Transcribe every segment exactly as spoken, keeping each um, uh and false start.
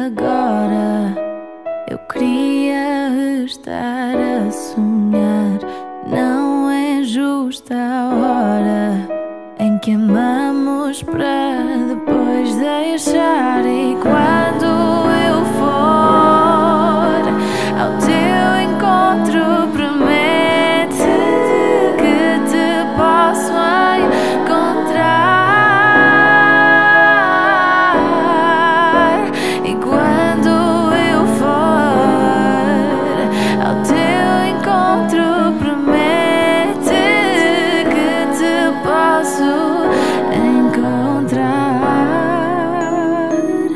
agora. Eu queria estar a sonhar. Não é justa a hora em que amamos para depois deixar. E quando eu for ao teu encontro, promete que te posso encontrar. E quando eu for ao teu encontro, promete que te posso encontrar.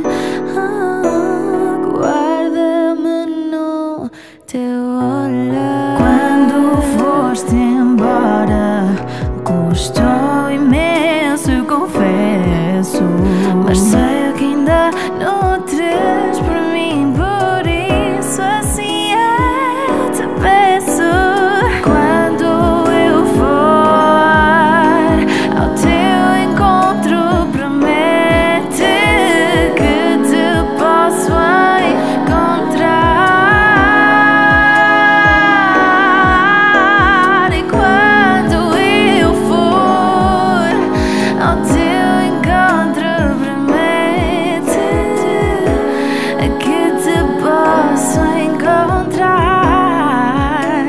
Ah, guarda-me no teu olhar. Quando foste embora, custou imenso, confesso, mas sei que ainda nutres por mim, por isso assim eu te peço. Quando eu for ao teu encontro, promete que te posso encontrar. E quando eu for ao teu encontro, promete que te posso encontrar.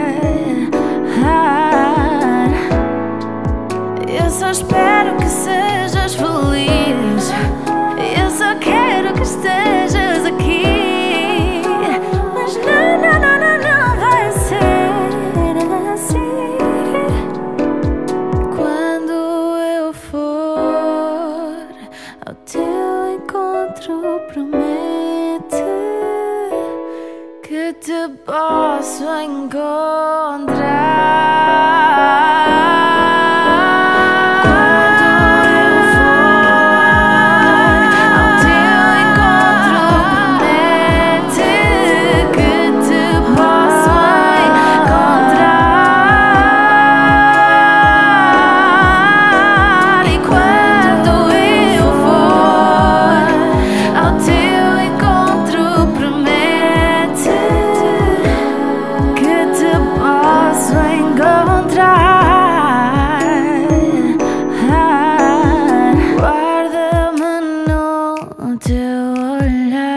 Eu só espero que sejas feliz. Eu só quero que estejas aqui. Mas não, não, não, não, não vai ser assim. Quando eu for ao teu encontro, promete que te posso encontrar. Quando eu for ao teu encontro, promete que te posso encontrar. E quando eu for ao teu encontro, promete que te posso encontrar. Guarda-me no teu olhar.